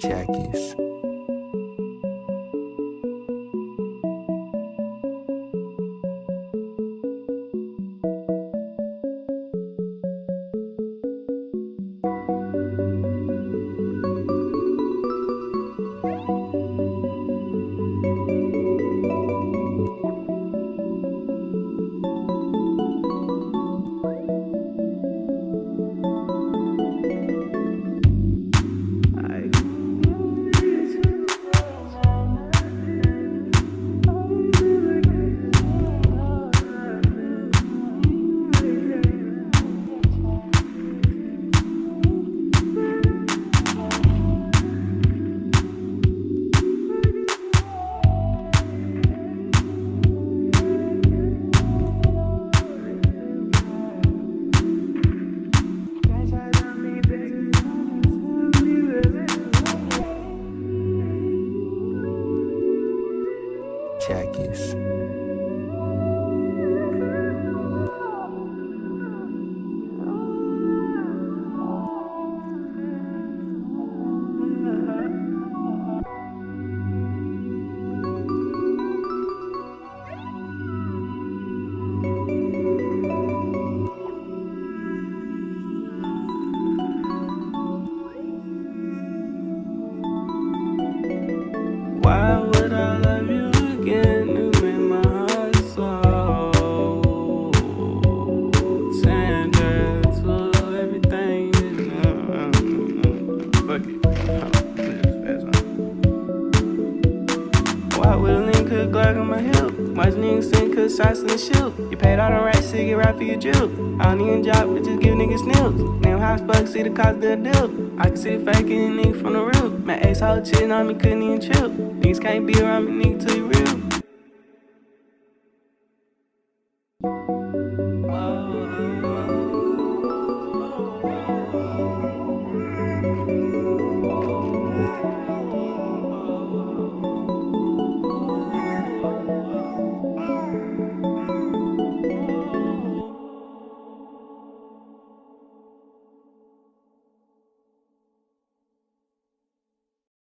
Zjakkies. Zjakkies. Why would I love you again? You make my heart so tender to everything. Fuck it. Why would a link could Glock on my hip? Watch niggas sing cause shots in the shoot. You paid all the racks to get right for your drip. I don't even job, but just give niggas snips. Damn how fuck see the cost of the deal. I can see the faking nigga from the real. My ex hoe cheating on me, couldn't even trip. Niggas can't be around me, nigga, till you real.